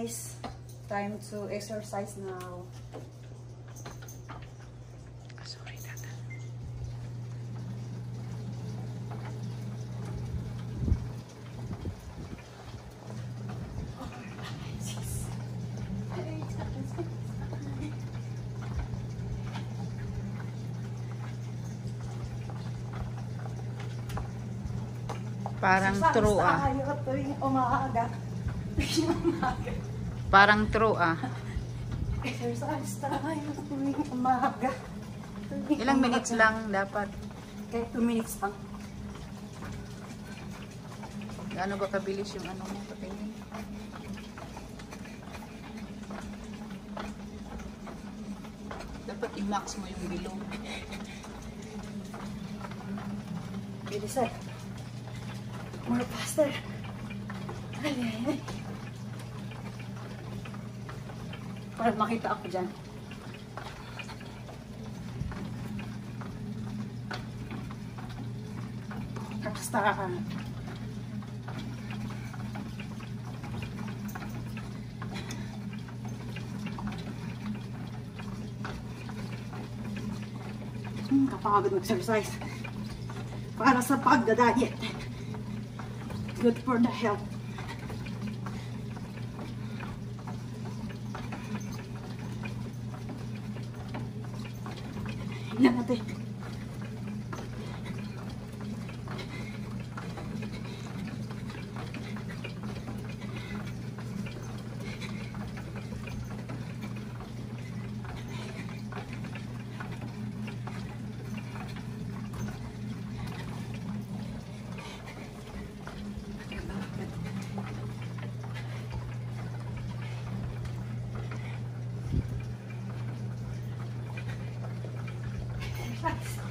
guys. Time to exercise now. Sorry, Tata. Parang true ah. Tayo tuwing umaga. Parang true ah. Exercise tayo tuwing umaga. Ilang minutes lang dapat? Kahit 2 minutes lang. Gaano ba kabilis yung ano mo? Patingin. Dapat i-max mo yung bilog. Bilisan. More faster. Ay, ay, ay. Para makita ako dyan. Basta ka. Kapagod mag-exercise. Para sa pagda-diet. Good for the health. Ilan natin. Nice.